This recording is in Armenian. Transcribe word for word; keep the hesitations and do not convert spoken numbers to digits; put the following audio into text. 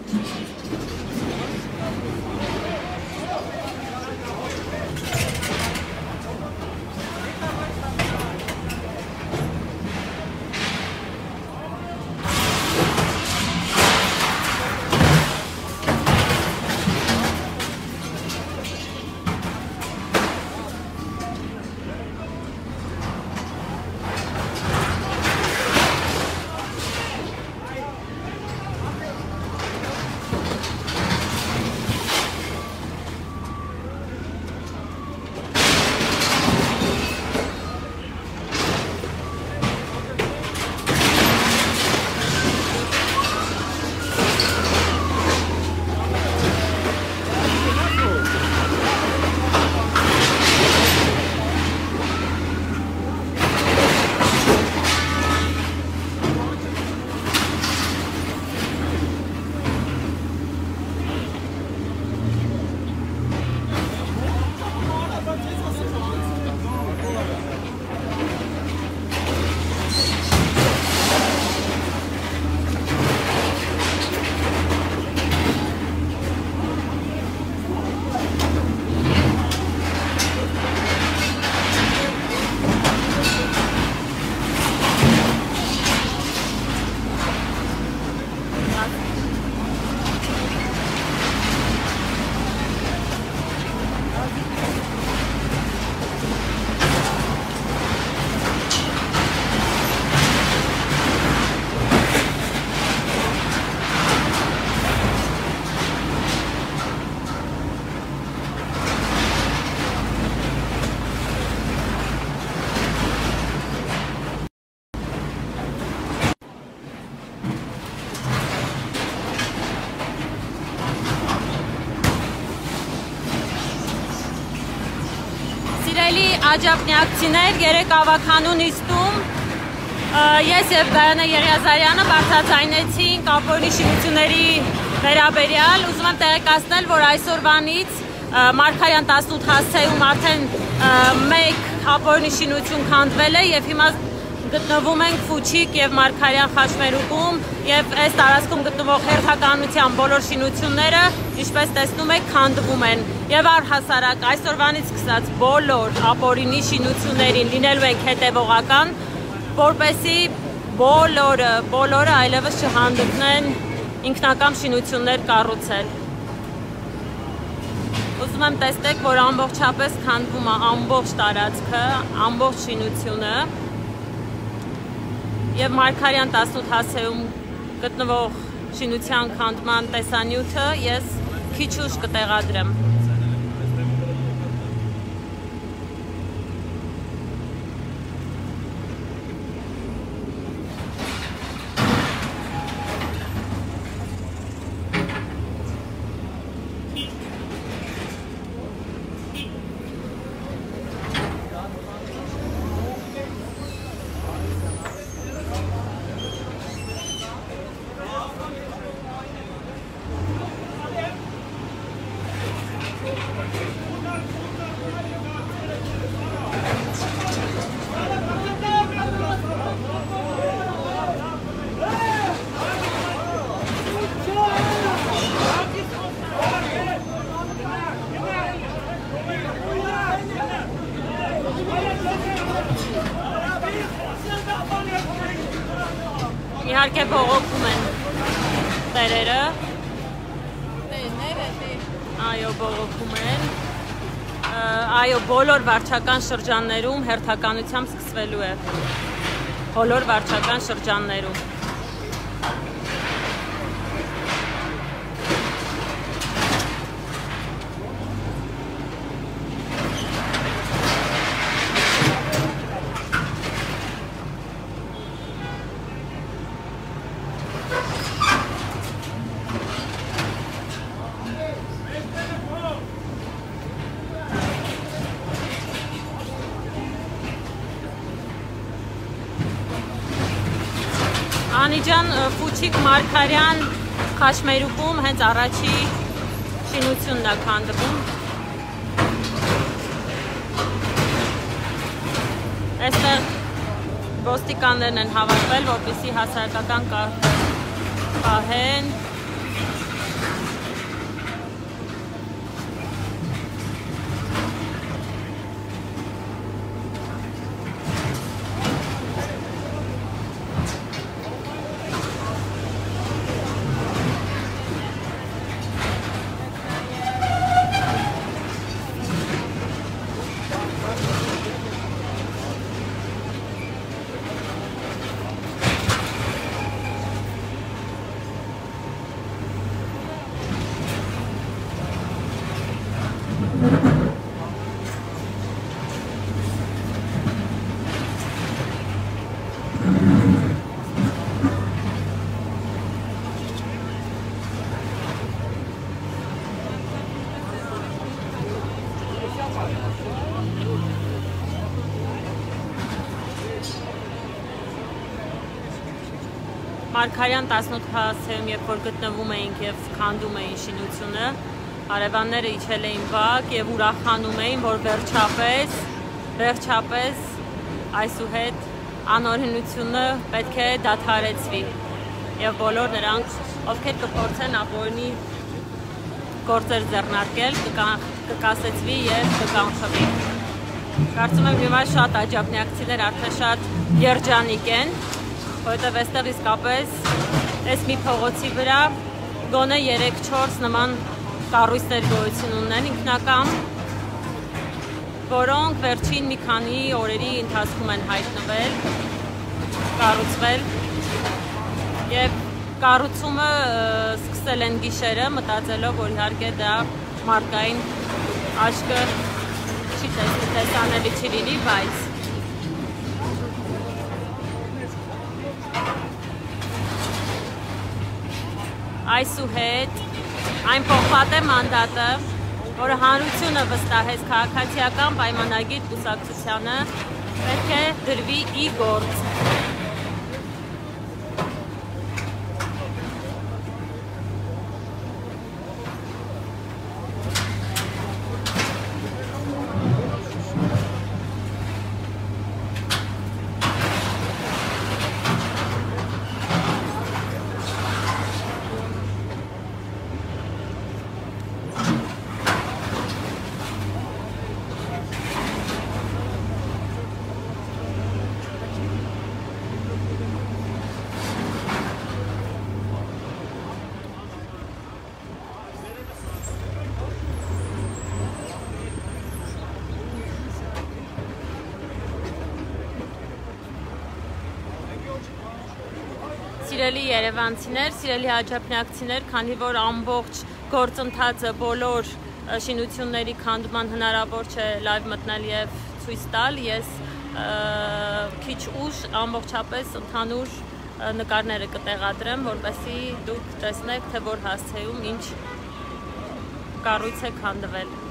Աջակցիներ երեք ավականու նիստում ես եւ Գայանե Եղիազարյանը բարձրացնեցին կապորի շինությունների վերաբերյալ ուզում եմ տեղեկացնել, որ այսօրվանից Մարգարյան տասնութ հասցեում արդեն մեկ կապորի շինություն քանդվել է եւ հիմա գտնվում ենք Ֆուչիկ եւ Մարգարյան խաչմերուկում եւ այս տարածքում գտնվող հերթականության բոլոր շինությունները, ինչպես տեսնում եք, քանդվում են եւ առհասարակ այսօրվանից սկսած բոլոր ապօրինի շինություններին լինելու ենք հետեւողական, որպեսզի բոլորը, բոլորը այլևս չհանդգնեն ինքնակամ շինություններ կառուցել։ Ուզում եմ տեսնեք, որ ամբողջապես քանդվում է ամբողջ տարածքը, ամբողջ շինությունը եւ Մարգարյան տասնութ հասցեում գտնվող շինության քանդման տեսանյութը ես քիչ ուշ կտեղադրեմ։ Իհարկե բողոքում են տերերը, այո բողոքում են, այո բոլոր վարչական շրջաններում հերթականությամբ սկսվելու է, բոլոր վարչական շրջաններում։ Անիջան Ֆուչիկ Մարգարյան խաչմերուկում հենց առաջի շինությունն է քանդվում։ Այստեղ ոստիկաններն են հավաքվել, որպեսզի հասարակական կարգը պահեն։ Մարգարյան տասնութ փառատոնում, երբ որ գտնվում էինք եւ քանդում էին շինությունը, հարևանները իջել էին բակ եւ ուրախանում էին, որ վերջապես, վերջապես այսուհետ անօրենությունը պետք է դադարեցվի եւ բոլոր նրանք, ովքեր կփորձեն ապօրինի գործեր ձեռնարկել, կկասեցվի եւ կկանխվի։ Կարծում եմ հիմա շատ աջակցիներ արդեն շատ երջանիկ են, որովհետեւ այստեղ իսկապես այս մի փողոցի վրա գոնե երեք չորս նման կառույցներ գոյություն ունեն ինքնական, որոնք վերջին մի քանի օրերի ընթացքում են հայտնվել, կառուցվել եւ կառուցումը սկսել են գիշերը, մտածելով, որ իհարկե դա մարդկային աչքը չի տեսանելի չի լինի, բայց այսուհետ այն պողպատե մանդատը, որը հանրությունը վստահեց քաղաքացիական պայմանագիր կուսակցությանը, պետք է դրվի ի գործ։ Սիրելի երևանցիներ, սիրելի աջակցիներ, քանի որ ամբողջ գործընթացը բոլոր շինությունների քանդման հնարավոր չէ լայվ մտնել եւ ցույց տալ, ես քիչ ուշ ամբողջապես ընդհանուր նկարները կտեղադրեմ, որպեսզի դուք տեսնեք, թե որ հասցեում ինչ կառույց է քանդվել։